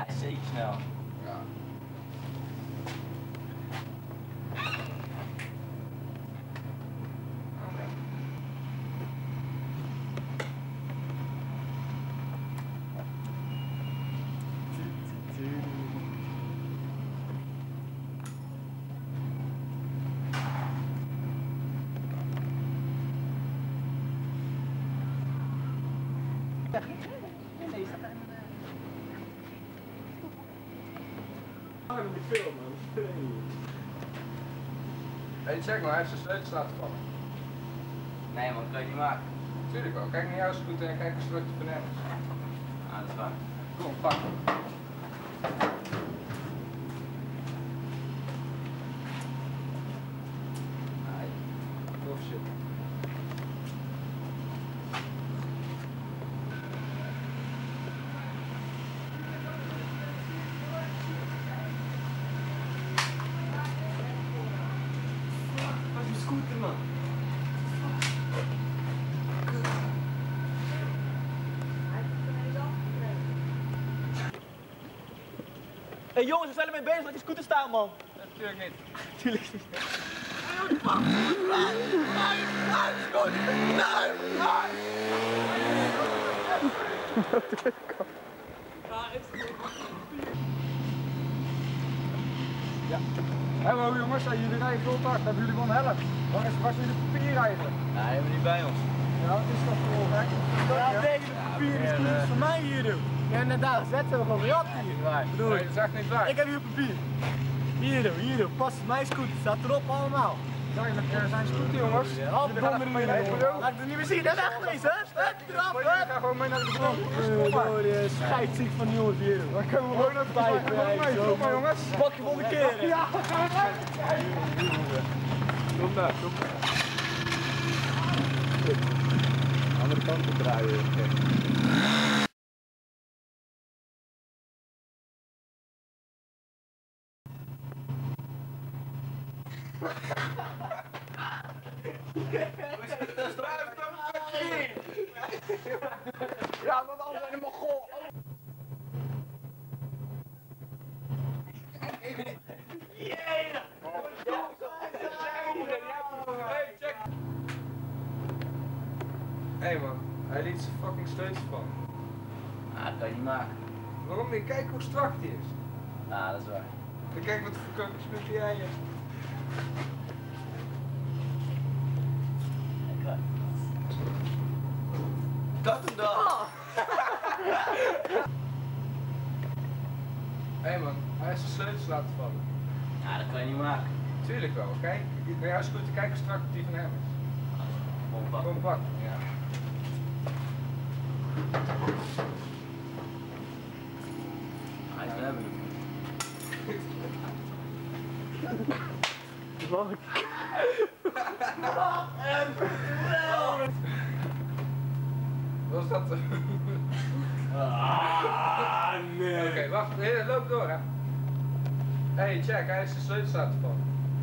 Zeker snel. Ja. Nee, staat daar Waarom die film, man? Hey, check maar, hij heeft zijn sleutels laten vallen. Nee man, dat kan je niet maken. Tuurlijk wel, kijk naar jouw scooter en kijk eens terug de nergens. Ah, dat is waar. Kom, pak hem. Nee, tof shit. Wat is die scooter, man? Hé jongens, we zijn ermee bezig, laat die scooter staan man. Natuurlijk niet. Natuurlijk niet. Ja. Hallo jongens, jullie rijden veel te hard. Hebben jullie wel een helm? Waar zijn jullie papier rijden? Nee, hebben we niet bij ons. Ja, wat is dat voor gek? Ja, tegen de papier, die scooter is van mij hier doen. Ja, inderdaad, zetten we gewoon rad hier. Nee, dat is echt niet waar. Ik heb hier papier. Hier doen, pas mijn scooter, staat erop allemaal. Duidelijk, er zijn scooter jongens. Ja, Jullie gaan even mee naar de bureau. Laat ik het niet meer zien, dat is echt geweest, hè? Stuk eraf, Maar jullie gaan gewoon mee naar de bureau. Kom maar. Scheidsziek van die jongens hier. Dan kunnen we gewoon even Vijf, mee. Kom maar jongens. Pak je volgende keer. Hè? Ja, kom daar, kom daar. Andere kant op draaien. Ja, want anders zijn helemaal goal. Hé man, hij liet zijn fucking sleutels vallen. Ah, dat kan je niet maken. Waarom niet? Kijk hoe strak die is. Ah, dat is waar. En kijk wat voor kokosnoepje jij hebt. Dat hem dan! Hé man, hij heeft zijn sleutels laten vallen. Ah, dat kan je niet maken. Tuurlijk wel, kijk. Bij jou scooter, kijk hoe strak die van hem is. Compact. Compact, ja. Hij is hebben. Wat is dat? Ah, nee. Oké, wacht, loop door hè. Hey, check, hij heeft zijn sleutels laten vallen.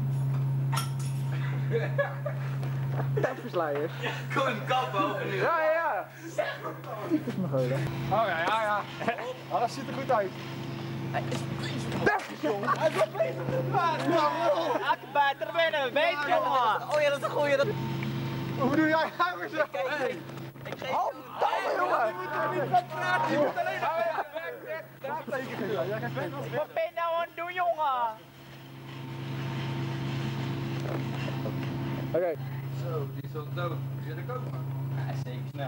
Tempensleiers. Kom een kap boven nu. Ja, ja. Typisch me gooien. Oh ja, ja, ja. Oh, dat ziet er goed uit. Hij is Deftig, jongen. Hij is wel bezig met het waard. akkerbij, er binnen, weet je jongen. Oh ja, dat is een goeie. Dat... Hoe bedoel jij? Hij was zo. Halfdamme, jongen. Je moet er niet van praten. Je moet alleen maar... Daar tekenen. Jij gaat weg. Wat ben je nou aan het doen jongen? Oké. Zo, die is wel dood. Zit ik ook maar. Hij is zeker snel.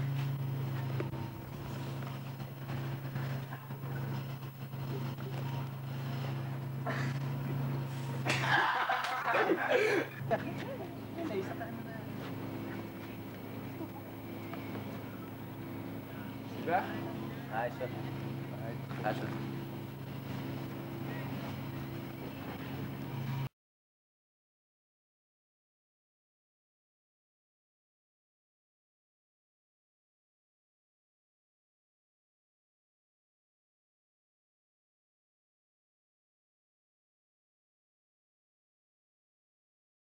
Nee, staat daar Weg? Hij is weg. Hij is weg.